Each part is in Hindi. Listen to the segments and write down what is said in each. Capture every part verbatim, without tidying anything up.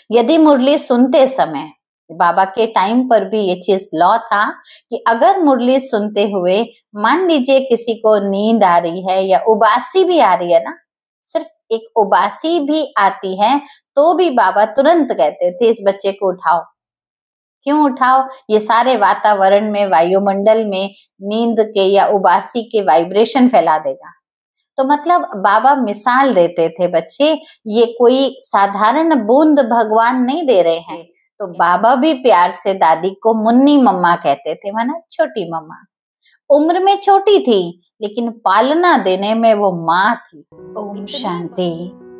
यदि मुरली सुनते समय, बाबा के टाइम पर भी ये चीज लॉ था कि अगर मुरली सुनते हुए मान लीजिए किसी को नींद आ रही है या उबासी भी आ रही है ना, सिर्फ एक उबासी भी आती है तो भी बाबा तुरंत कहते थे इस बच्चे को उठाओ। क्यों उठाओ? ये सारे वातावरण में, वायुमंडल में नींद के या उबासी के वाइब्रेशन फैला देगा। तो मतलब बाबा मिसाल देते थे, बच्चे ये कोई साधारण बूंद भगवान नहीं दे रहे हैं। तो बाबा भी प्यार से दादी को मुन्नी मम्मा कहते थे, माना छोटी मम्मा। उम्र में छोटी थी लेकिन पालना देने में वो माँ थी। ओम शांति।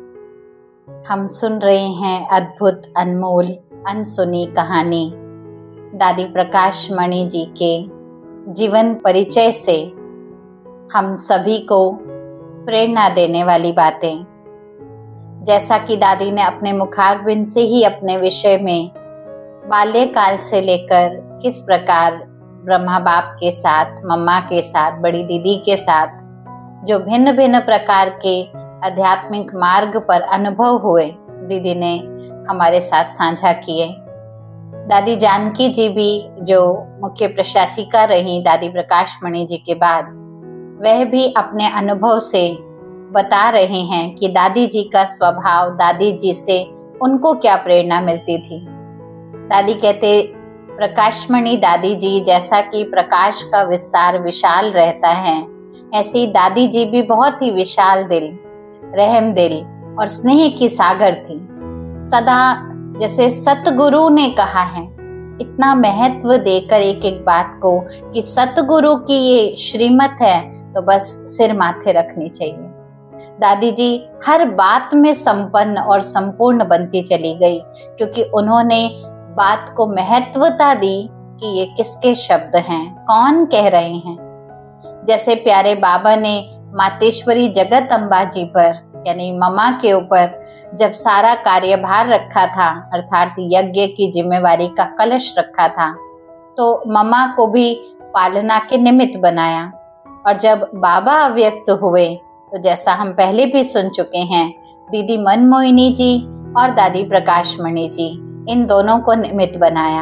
हम सुन रहे हैं अद्भुत, अनमोल, अनसुनी कहानी दादी प्रकाश मणि जी के जीवन परिचय से हम सभी को प्रेरणा देने वाली बातें। जैसा कि दादी ने अपने मुखारबिंद से ही अपने विषय में बाल्यकाल से लेकर किस प्रकार ब्रह्मा बाप के साथ, मम्मा के साथ, बड़ी दीदी के साथ जो भिन्न भिन्न प्रकार के आध्यात्मिक मार्ग पर अनुभव हुए, दीदी ने हमारे साथ साझा किए। दादी जानकी जी भी जो मुख्य प्रशासिका रही दादी प्रकाश मणि जी के बाद, वह भी अपने अनुभव से बता रहे हैं कि दादी जी का स्वभाव, दादी जी से उनको क्या प्रेरणा मिलती थी। दादी कहते, प्रकाशमणि दादी जी जैसा कि प्रकाश का विस्तार विशाल रहता है, ऐसी दादी जी भी बहुत ही विशाल दिल, रहम दिल और स्नेह की सागर थी। सदा जैसे सतगुरु ने कहा है, इतना महत्व देकर एक एक बात को कि सतगुरु की ये श्रीमत है तो बस सिर माथे रखनी चाहिए। दादी जी हर बात में संपन्न और संपूर्ण बनती चली गई, क्योंकि उन्होंने बात को महत्वता दी कि ये किसके शब्द हैं, कौन कह रहे हैं। जैसे प्यारे बाबा ने मातेश्वरी जगत अम्बा जी पर यानी मम्मा के ऊपर जब सारा कार्यभार रखा था, अर्थात यज्ञ की जिम्मेवारी का कलश रखा था, तो मम्मा को भी पालना के निमित्त बनाया। और जब बाबा अव्यक्त हुए तो जैसा हम पहले भी सुन चुके हैं, दीदी मनमोहिनी जी और दादी प्रकाश मणि जी, इन दोनों को निमित्त बनाया।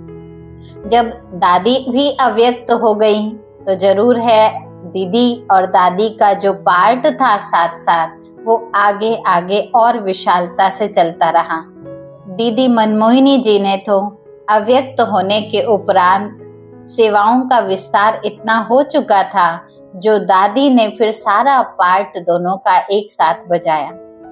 जब दादी भी अव्यक्त हो गई तो जरूर है दीदी और दादी का जो पार्ट था साथ साथ, वो आगे आगे और विशालता से चलता रहा। दीदी मनमोहिनी जी ने तो अव्यक्त होने के उपरांत सेवाओं का विस्तार इतना हो चुका था, जो दादी ने फिर सारा पार्ट दोनों का एक साथ बजाया।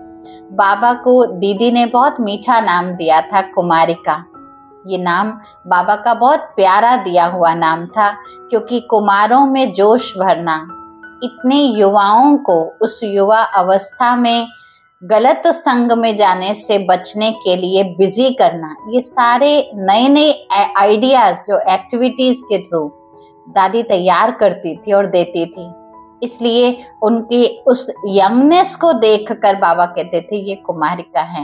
बाबा को दीदी ने बहुत मीठा नाम दिया था, कुमारिका। ये नाम बाबा का बहुत प्यारा दिया हुआ नाम था, क्योंकि कुमारों में जोश भरना, इतने युवाओं को उस युवा अवस्था में गलत संग में जाने से बचने के लिए बिजी करना, ये सारे नए नए आइडियाज जो एक्टिविटीज के थ्रू दादी तैयार करती थी और देती थी। इसलिए उनकी उस यंगनेस को देखकर बाबा कहते थे ये कुमारिका है।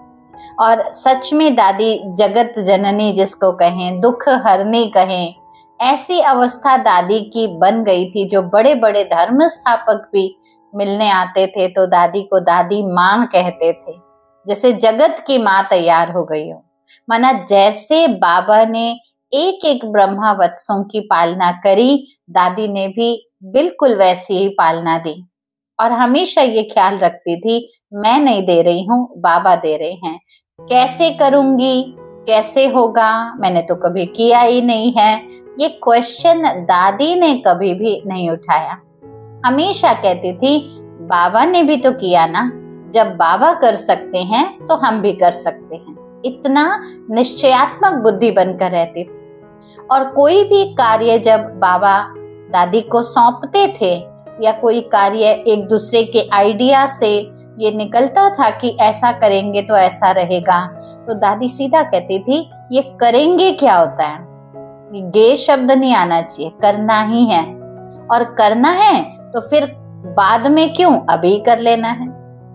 और सच में दादी जगत जननी जिसको कहें, दुख हरनी कहें, ऐसी अवस्था दादी की बन गई थी, जो बड़े बड़े धर्म स्थापक भी मिलने आते थे तो दादी को दादी माँ कहते थे, जैसे जगत की माँ तैयार हो गई हो। माना जैसे बाबा ने एक एक ब्रह्मा वत्सों की पालना करी, दादी ने भी बिल्कुल वैसी ही पालना दी। और हमेशा ये ख्याल रखती थी, मैं नहीं दे रही हूँ, बाबा दे रहे हैं। कैसे करूंगी, कैसे होगा, मैंने तो कभी किया ही नहीं है, ये क्वेश्चन दादी ने कभी भी नहीं उठाया। हमेशा कहती थी, बाबा ने भी तो किया ना, जब बाबा कर सकते हैं तो हम भी कर सकते हैं। इतना निश्चयात्मक बुद्धि बनकर रहती थी। और कोई भी कार्य जब बाबा दादी को सौंपते थे या कोई कार्य एक दूसरे के आइडिया से ये निकलता था कि ऐसा करेंगे तो ऐसा रहेगा, तो दादी सीधा कहती थी, ये करेंगे क्या होता है, गे शब्द नहीं आना चाहिए, करना ही है। और करना है तो फिर बाद में क्यों, अभी कर लेना है,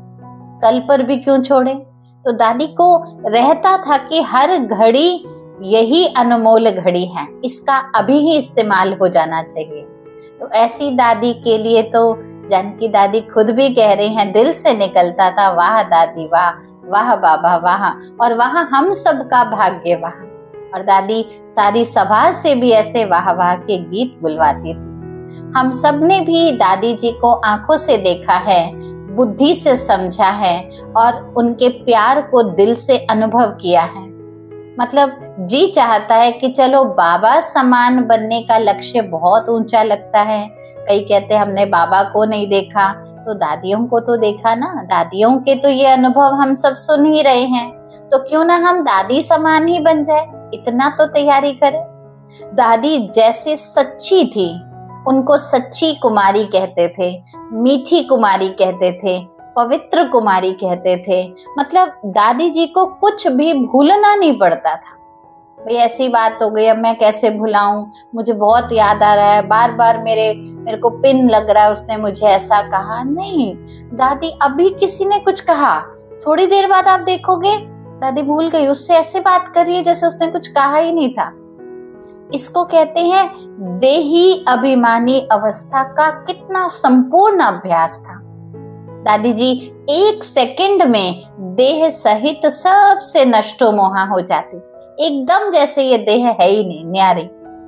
कल पर भी क्यों छोड़े। तो दादी को रहता था कि हर घड़ी यही अनमोल घड़ी है, इसका अभी ही इस्तेमाल हो जाना चाहिए। तो ऐसी दादी के लिए तो जानकी दादी खुद भी कह रही हैं, दिल से निकलता था, वाह दादी वाह, वाह बाबा वाह, और वहां हम सबका भाग्य वाह। और दादी सारी सभा से भी ऐसे वाह वाह के गीत बुलवाती थी। हम सब ने भी दादी जी को आंखों से देखा है, बुद्धि से समझा है और उनके प्यार को दिल से अनुभव किया है। मतलब जी चाहता है कि चलो बाबा समान बनने का लक्ष्य बहुत ऊंचा लगता है। कई कहते हैं हमने बाबा को नहीं देखा, तो दादियों को तो देखा ना, दादियों के तो ये अनुभव हम सब सुन ही रहे हैं, तो क्यों ना हम दादी समान ही बन जाए, इतना तो तैयारी करें। दादी जैसे सच्ची थी, उनको सच्ची कुमारी कहते थे, मीठी कुमारी कहते थे, पवित्र कुमारी कहते थे। मतलब दादी जी को कुछ भी भूलना नहीं पड़ता था। भाई ऐसी बात हो गई, अब मैं कैसे भुलाऊं, मुझे बहुत याद आ रहा है, बार बार मेरे मेरे को पिन लग रहा है, उसने मुझे ऐसा कहा। नहीं, दादी अभी किसी ने कुछ कहा, थोड़ी देर बाद आप देखोगे दादी भूल गई, उससे ऐसे बात कर रही है जैसे उसने कुछ कहा ही नहीं था। इसको कहते हैं देही अभिमानी अवस्था का कितना संपूर्ण अभ्यास था। दादी जी एक सेकंड में देह सहित सबसे नष्टो मोहा हो जाती, एकदम जैसे ये देह है ही नहीं, न्यारी।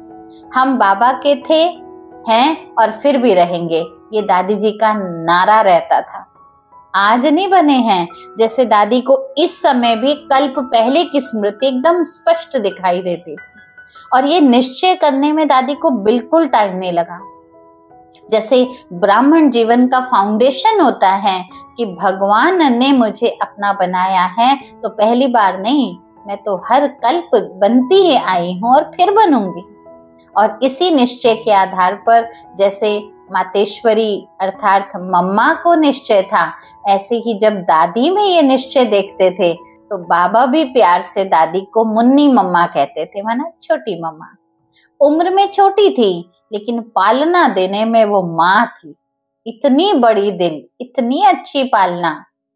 हम बाबा के थे, हैं और फिर भी रहेंगे, ये दादी जी का नारा रहता था। आज नहीं बने हैं, जैसे दादी को इस समय भी कल्प पहले की स्मृति एकदम स्पष्ट दिखाई देती थी। और ये निश्चय करने में दादी को बिल्कुल टाइम नहीं लगा। जैसे ब्राह्मण जीवन का फाउंडेशन होता है कि भगवान ने मुझे अपना बनाया है, तो पहली बार नहीं, मैं तो हर कल्प बनती ही आई हूं और फिर बनूंगी। और इसी निश्चय के आधार पर जैसे मातेश्वरी अर्थात मम्मा को निश्चय था, ऐसे ही जब दादी में ये निश्चय देखते थे तो बाबा भी प्यार से दादी को मुन्नी मम्मा कहते थे, माना छोटी मम्मा। उम्र में छोटी थी लेकिन पालना देने में वो माँ थी, इतनी बड़ी दिल, इतनी अच्छी पालना।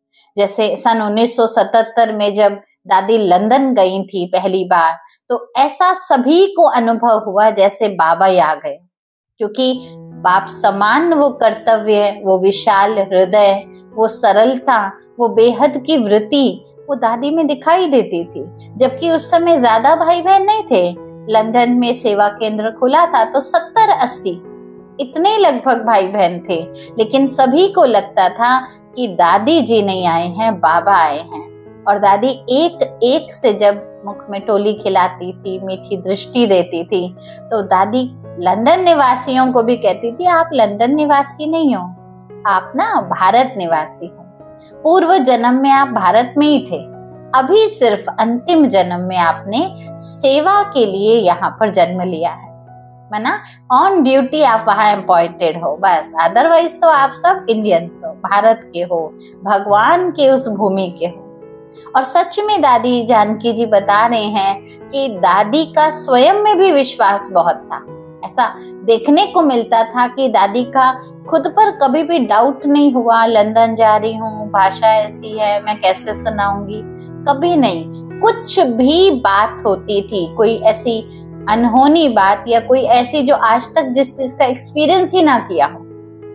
जैसे सन उन्नीस सौ सतहत्तर में जब दादी लंदन गई थी पहली बार, तो ऐसा सभी को अनुभव हुआ जैसे बाबा ही आ गए, क्योंकि बाप समान वो कर्तव्य, वो विशाल हृदय, वो सरलता, वो बेहद की वृत्ति वो दादी में दिखाई देती थी। जबकि उस समय ज्यादा भाई बहन नहीं थे, लंदन में सेवा केंद्र खुला था तो सत्तर अस्सी इतने लगभग भाई बहन थे, लेकिन सभी को लगता था कि दादी जी नहीं आए हैं, बाबा आए हैं। और दादी एक एक से जब मुख में टोली खिलाती थी, मीठी दृष्टि देती थी, तो दादी लंदन निवासियों को भी कहती थी, आप लंदन निवासी नहीं हो, आप ना भारत निवासी हो। पूर्व जन्म में आप भारत में ही थे, अभी सिर्फ अंतिम जन्म में आपने सेवा के लिए यहाँ पर जन्म लिया है, माना ऑन ड्यूटी आप वहां अपॉइंटेड हो, बस। अदरवाइज तो आप सब इंडियंस हो, भारत के हो, भगवान के उस भूमि के हो। और सच में दादी जानकी जी बता रहे हैं कि दादी का स्वयं में भी विश्वास बहुत था। ऐसा देखने को मिलता था कि दादी का खुद पर कभी भी डाउट नहीं हुआ, लंदन जा रही हूँ, भाषा ऐसी है, मैं कैसे सुनाऊंगी, कभी नहीं। कुछ भी बात होती थी, कोई ऐसी अनहोनी बात या कोई ऐसी जो आज तक जिस चीज का एक्सपीरियंस ही ना किया हो,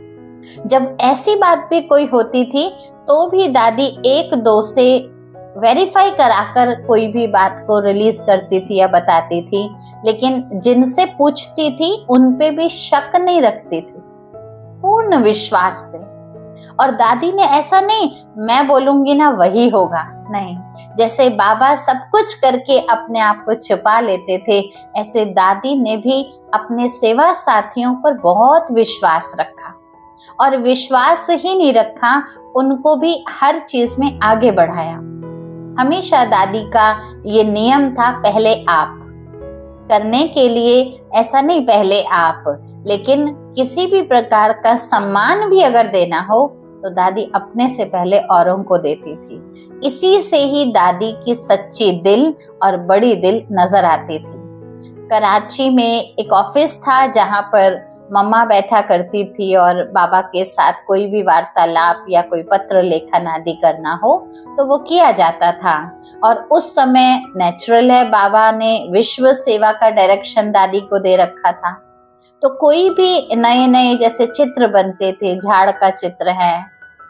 जब ऐसी बात भी कोई होती थी तो भी दादी एक दो से वेरीफाई कराकर कोई भी बात को रिलीज करती थी या बताती थी, लेकिन जिनसे पूछती थी उन पे भी शक नहीं रखती थी, पूर्ण विश्वास से। और दादी ने ऐसा नहीं मैं बोलूंगी ना वही होगा, नहीं, जैसे बाबा सब कुछ करके अपने आप को छुपा लेते थे, ऐसे दादी ने भी अपने सेवा साथियों पर बहुत विश्वास रखा। और विश्वास ही नहीं रखा, उनको भी हर चीज में आगे बढ़ाया। हमेशा दादी का ये नियम था, पहले आप करने के लिए, ऐसा नहीं पहले आप, लेकिन किसी भी प्रकार का सम्मान भी अगर देना हो तो दादी अपने से पहले औरों को देती थी। इसी से ही दादी की सच्ची दिल और बड़ी दिल नजर आती थी। कराची में एक ऑफिस था जहां पर मम्मा बैठा करती थी और बाबा के साथ कोई भी वार्तालाप या कोई पत्र लेखन आदि करना हो तो वो किया जाता था। और उस समय नेचुरल है, बाबा ने विश्व सेवा का डायरेक्शन दादी को दे रखा था, तो कोई भी नए नए जैसे चित्र बनते थे, झाड़ का चित्र है,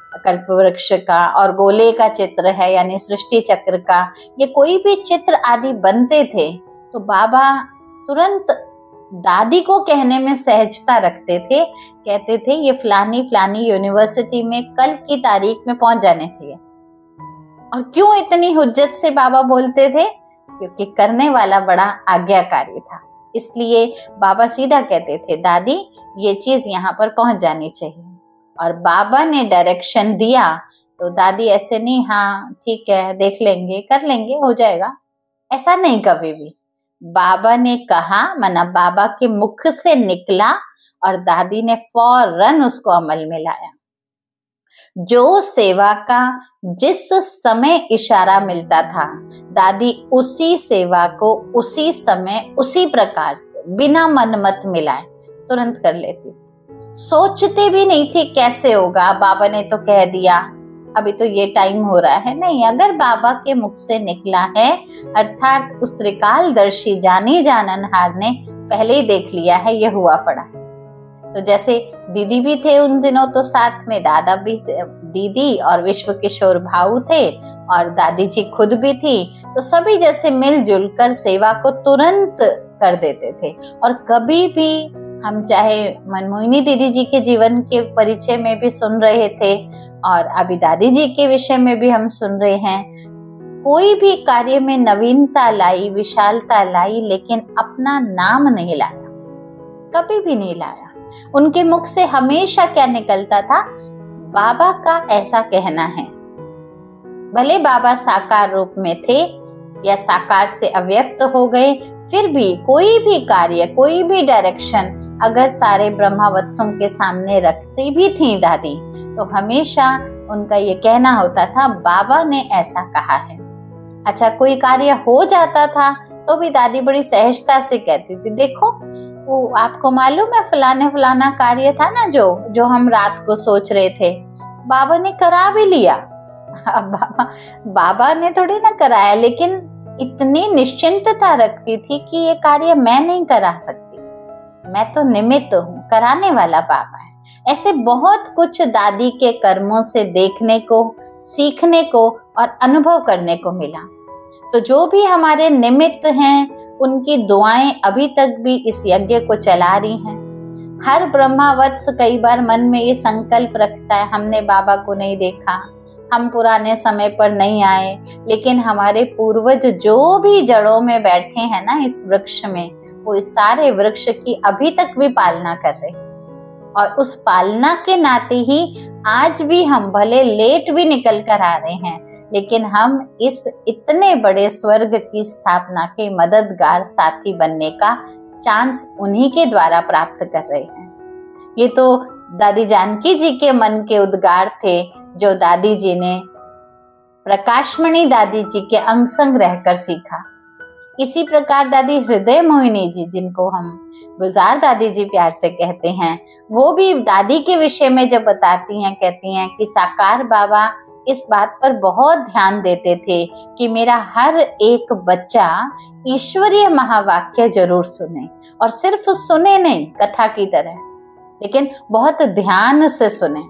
कल्प वृक्ष का और गोले का चित्र है यानी सृष्टि चक्र का, ये कोई भी चित्र आदि बनते थे तो बाबा तुरंत दादी को कहने में सहजता रखते थे। कहते थे ये फलानी फलानी यूनिवर्सिटी में कल की तारीख में पहुंच जाने चाहिए। और क्यों इतनी हुज्जत से बाबा बोलते थे? क्योंकि करने वाला बड़ा आज्ञाकारी था, इसलिए बाबा सीधा कहते थे दादी ये चीज यहाँ पर पहुंच जानी चाहिए। और बाबा ने डायरेक्शन दिया तो दादी ऐसे नहीं हाँ ठीक है देख लेंगे कर लेंगे हो जाएगा, ऐसा नहीं कभी भी। बाबा ने कहा मना बाबा के मुख से निकला और दादी ने फौरन उसको अमल में लाया। जो सेवा का जिस समय इशारा मिलता था दादी उसी सेवा को उसी समय उसी प्रकार से बिना मन मत मिलाए तुरंत कर लेती थी। सोचते भी नहीं थे कैसे होगा, बाबा ने तो कह दिया अभी तो ये टाइम हो रहा है, नहीं, अगर बाबा के मुख से निकला है अर्थात उस त्रिकालदर्शी जानी जाननहार ने पहले ही देख लिया है, ये हुआ पड़ा। तो जैसे दीदी भी थे उन दिनों तो साथ में दादा भी, दीदी और विश्व किशोर भाऊ थे और दादी जी खुद भी थी, तो सभी जैसे मिलजुल कर सेवा को तुरंत कर देते थे। और कभी भी हम चाहे मनमोहिनी दीदी जी के जीवन के परिचय में भी सुन रहे थे और अभी दादी जी के विषय में भी हम सुन रहे हैं, कोई भी कार्य में नवीनता लाई, विशालता लाई, लेकिन अपना नाम नहीं लाया, कभी भी नहीं लाया। उनके मुख से हमेशा क्या निकलता था? बाबा का ऐसा कहना है। भले बाबा साकार रूप में थे या साकार से अव्यक्त हो गए, फिर भी कोई भी कार्य कोई भी डायरेक्शन अगर सारे ब्रह्मावत्सों के सामने रखती भी थी दादी तो हमेशा उनका ये कहना होता था बाबा ने ऐसा कहा है। अच्छा, कोई कार्य हो जाता था तो भी दादी बड़ी सहजता से कहती थी देखो वो आपको मालूम है फलाने फलाना कार्य था ना जो जो हम रात को सोच रहे थे, बाबा ने करा भी लिया। बाबा बाबा ने थोड़ी ना कराया, लेकिन इतनी निश्चिंतता रखती थी कि ये कार्य मैं नहीं करा सकती, मैं तो निमित्त हूँ, कराने वाला बाबा है। ऐसे बहुत कुछ दादी के कर्मों से देखने को, सीखने को और अनुभव करने को मिला। तो जो भी हमारे निमित्त हैं उनकी दुआएं अभी तक भी इस यज्ञ को चला रही हैं। हर ब्रह्मावत्स कई बार मन में ये संकल्प रखता है हमने बाबा को नहीं देखा, हम पुराने समय पर नहीं आए, लेकिन हमारे पूर्वज जो भी जड़ों में बैठे हैं ना इस वृक्ष में, वो इस सारे वृक्ष की अभी तक भी पालना कर रहे हैं। और उस पालना के नाते ही आज भी हम भले लेट भी निकल कर आ रहे हैं, लेकिन हम इस इतने बड़े स्वर्ग की स्थापना के मददगार साथी बनने का चांस उन्हीं के द्वारा प्राप्त कर रहे हैं। ये तो दादी जानकी जी के मन के उद्गार थे जो दादी जी ने प्रकाशमणि दादी जी के अंग संग रहकर सीखा। इसी प्रकार दादी हृदय मोहिनी जी, जिनको हम गुलजार दादी जी प्यार से कहते हैं, वो भी दादी के विषय में जब बताती हैं कहती हैं कि साकार बाबा इस बात पर बहुत ध्यान देते थे कि मेरा हर एक बच्चा ईश्वरीय महावाक्य जरूर सुने, और सिर्फ सुने नहीं कथा की तरह, लेकिन बहुत ध्यान से सुने।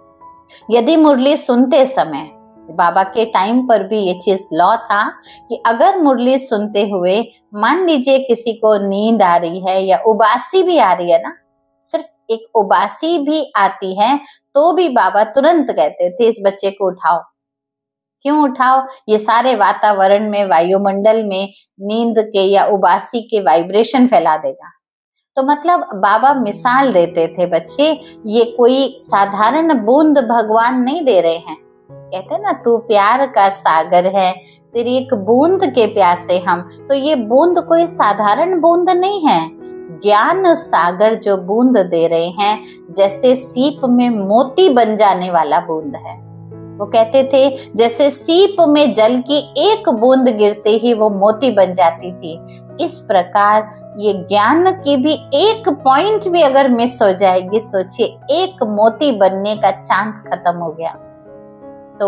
यदि मुरली सुनते समय, बाबा के टाइम पर भी ये चीज लॉ था कि अगर मुरली सुनते हुए मान लीजिए किसी को नींद आ रही है या उबासी भी आ रही है ना, सिर्फ एक उबासी भी आती है तो भी बाबा तुरंत कहते थे इस बच्चे को उठाओ। क्यों उठाओ? ये सारे वातावरण में, वायुमंडल में नींद के या उबासी के वाइब्रेशन फैला देगा। तो मतलब बाबा मिसाल देते थे, बच्चे ये कोई साधारण बूंद भगवान नहीं दे रहे हैं। कहते हैं ना तू प्यार का सागर है, तेरी एक बूंद के प्यासे हम, तो ये बूंद कोई साधारण बूंद नहीं है। ज्ञान सागर जो बूंद दे रहे हैं, जैसे सीप में मोती बन जाने वाला बूंद है। वो कहते थे जैसे सीप में जल की एक बूंद गिरते ही वो मोती बन जाती थी, इस प्रकार ये ज्ञान की भी एक पॉइंट भी अगर मिस हो जाएगी, सोचिए एक मोती बनने का चांस खत्म हो गया। तो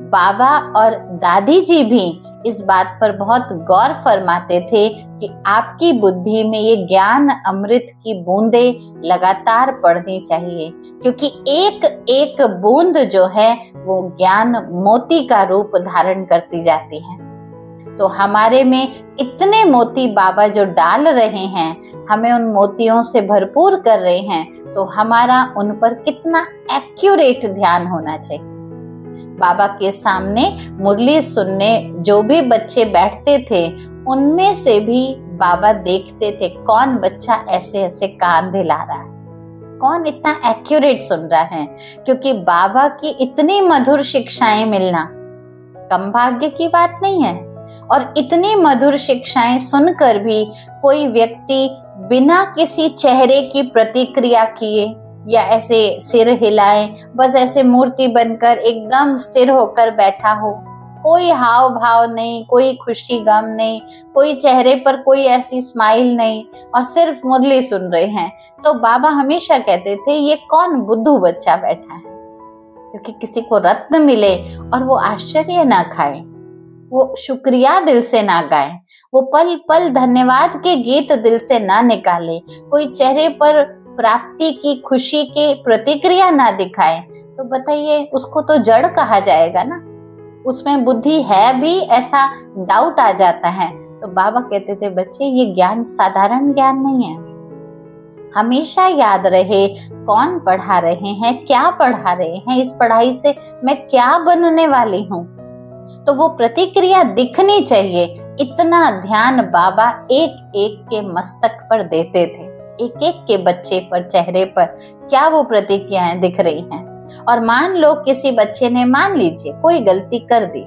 बाबा और दादी जी भी इस बात पर बहुत गौर फरमाते थे कि आपकी बुद्धि में ये ज्ञान अमृत की बूंदें लगातार पड़नी चाहिए, क्योंकि एक एक बूंद जो है वो ज्ञान मोती का रूप धारण करती जाती है। तो हमारे में इतने मोती बाबा जो डाल रहे हैं, हमें उन मोतियों से भरपूर कर रहे हैं, तो हमारा उन पर कितना एक्यूरेट ध्यान होना चाहिए। बाबा के सामने मुरली सुनने जो भी बच्चे बैठते थे, उनमें से भी बाबा देखते थे कौन बच्चा ऐसे ऐसे कान हिला रहा है, कौन इतना एक्यूरेट सुन रहा है, क्योंकि बाबा की इतनी मधुर शिक्षाएं मिलना कम भाग्य की बात नहीं है। और इतनी मधुर शिक्षाएं सुनकर भी कोई व्यक्ति बिना किसी चेहरे की प्रतिक्रिया किए या ऐसे सिर हिलाए, बस ऐसे मूर्ति बनकर एकदम स्थिर होकर बैठा हो, कोई हाव भाव नहीं, कोई खुशी गम नहीं, कोई चेहरे पर कोई ऐसी स्माइल नहीं, और सिर्फ मुरली सुन रहे हैं, तो बाबा हमेशा कहते थे ये कौन बुद्धू बच्चा बैठा है। क्योंकि किसी को रत्न मिले और वो आश्चर्य ना खाए, वो शुक्रिया दिल से ना गाए, वो पल पल धन्यवाद के गीत दिल से ना निकाले, कोई चेहरे पर प्राप्ति की खुशी के प्रतिक्रिया ना दिखाए, तो बताइए उसको तो जड़ कहा जाएगा ना, उसमें बुद्धि है भी, ऐसा डाउट आ जाता है। तो बाबा कहते थे बच्चे ये ज्ञान साधारण ज्ञान नहीं है। हमेशा याद रहे कौन पढ़ा रहे हैं, क्या पढ़ा रहे हैं, इस पढ़ाई से मैं क्या बनने वाली हूँ, तो वो प्रतिक्रिया दिखनी चाहिए। इतना ध्यान बाबा एक एक के मस्तक पर देते थे, एक एक के बच्चे पर, चेहरे पर क्या वो प्रतिक्रियाएं दिख रही हैं। और मान लो किसी बच्चे ने, मान लीजिए कोई गलती कर दी,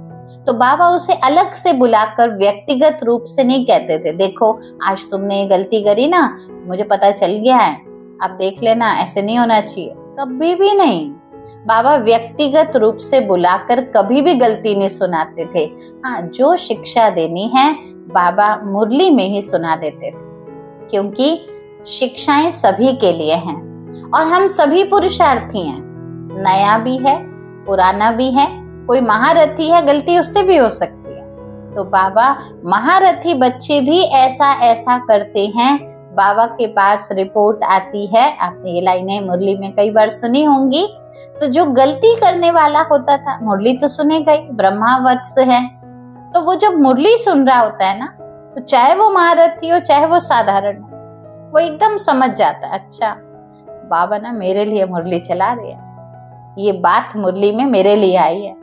तो बाबा उसे अलग से बुलाकर व्यक्तिगत रूप से नहीं कहते थे, देखो आज तुमने ये गलती करी ना, मुझे पता चल गया है, अब देख लेना, ऐसे नहीं होना चाहिए, कभी भी नहीं। बाबा व्यक्तिगत रूप से बुलाकर कभी भी गलती नहीं सुनाते थे। हाँ, जो शिक्षा देनी है बाबा मुरली में ही सुना देते थे, क्योंकि शिक्षाएं सभी के लिए हैं और हम सभी पुरुषार्थी हैं, नया भी है पुराना भी है, कोई महारथी है गलती उससे भी हो सकती है। तो बाबा महारथी बच्चे भी ऐसा ऐसा करते हैं, बाबा के पास रिपोर्ट आती है, आपने ये लाइनें मुरली में कई बार सुनी होंगी, तो जो गलती करने वाला होता था, मुरली तो सुनेगा ही, ब्रह्मा वत्स है, तो वो जब मुरली सुन रहा होता है ना, तो चाहे वो महारथी हो चाहे वो साधारण हो, वो एकदम समझ जाता है, अच्छा बाबा ना मेरे लिए मुरली चला रहे हैं, ये बात मुरली में मेरे लिए आई है।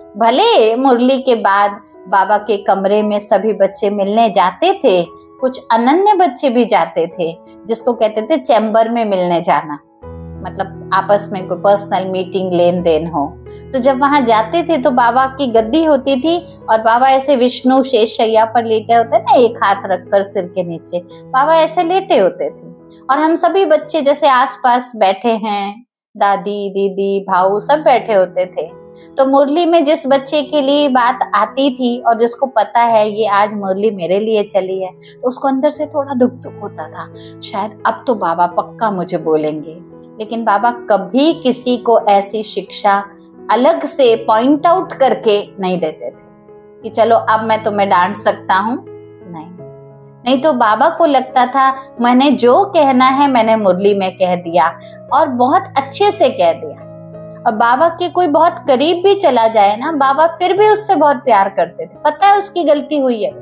भले मुरली के बाद बाबा के कमरे में सभी बच्चे मिलने जाते थे, कुछ अनन्य बच्चे भी जाते थे, जिसको कहते थे चैम्बर में मिलने जाना, मतलब आपस में कोई पर्सनल मीटिंग लेन देन हो। तो जब वहां जाते थे तो बाबा की गद्दी होती थी और बाबा ऐसे विष्णु शेष शैया पर लेटे होते ना, एक हाथ रखकर सिर के नीचे, बाबा ऐसे लेटे होते थे और हम सभी बच्चे जैसे आसपास बैठे हैं, दादी दीदी भाऊ सब बैठे होते थे। तो मुरली में जिस बच्चे के लिए बात आती थी और जिसको पता है ये आज मुरली मेरे लिए चली है, तो उसको अंदर से थोड़ा दुख दुख होता था, शायद अब तो बाबा पक्का मुझे बोलेंगे। लेकिन बाबा कभी किसी को ऐसी शिक्षा अलग से पॉइंट आउट करके नहीं देते थे कि चलो अब मैं तुम्हें डांट सकता हूँ, नहीं नहीं तो बाबा को लगता था मैंने जो कहना है मैंने मुरली में कह दिया और बहुत अच्छे से कह दिया। और बाबा के कोई बहुत करीब भी चला जाए ना, बाबा फिर भी उससे बहुत प्यार करते थे, पता है उसकी गलती हुई है,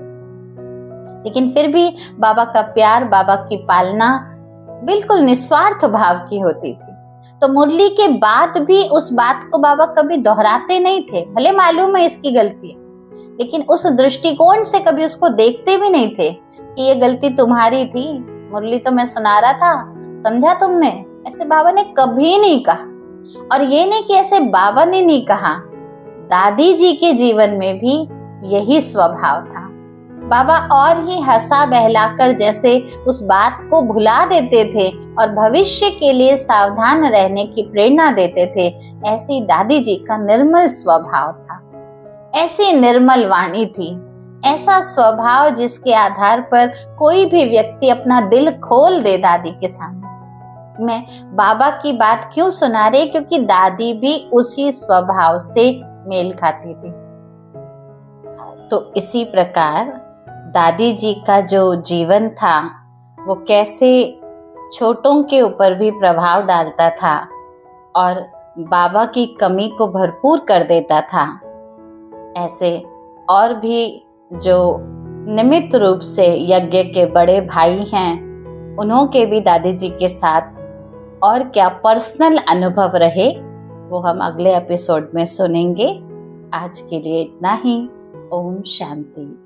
लेकिन फिर भी बाबा का प्यार, बाबा की पालना बिल्कुल निस्वार्थ भाव की होती थी। तो मुरली के बाद भी उस बात को बाबा कभी दोहराते नहीं थे, भले मालूम है इसकी गलती है, लेकिन उस दृष्टिकोण से कभी उसको देखते भी नहीं थे कि ये गलती तुम्हारी थी, मुरली तो मैं सुना रहा था, समझा तुमने, ऐसे बाबा ने कभी नहीं कहा। और ये नहीं कि ऐसे बाबा ने नहीं कहा, दादी जी के जीवन में भी यही स्वभाव था। बाबा और ही हंसा बहलाकर जैसे उस बात को भुला देते थे और भविष्य के लिए सावधान रहने की प्रेरणा देते थे, ऐसी दादी जी का निर्मल स्वभाव था, ऐसी निर्मल वाणी थी, ऐसा स्वभाव जिसके आधार पर कोई भी व्यक्ति अपना दिल खोल दे दादी के सामने। मैं बाबा की बात क्यों सुना रही, क्योंकि दादी भी उसी स्वभाव से मेल खाती थी। तो इसी प्रकार दादी जी का जो जीवन था वो कैसे छोटों के ऊपर भी प्रभाव डालता था और बाबा की कमी को भरपूर कर देता था, ऐसे और भी जो निमित्त रूप से यज्ञ के बड़े भाई हैं, उन्हों के भी दादी जी के साथ और क्या पर्सनल अनुभव रहे वो हम अगले एपिसोड में सुनेंगे। आज के लिए इतना ही। ओम शांति।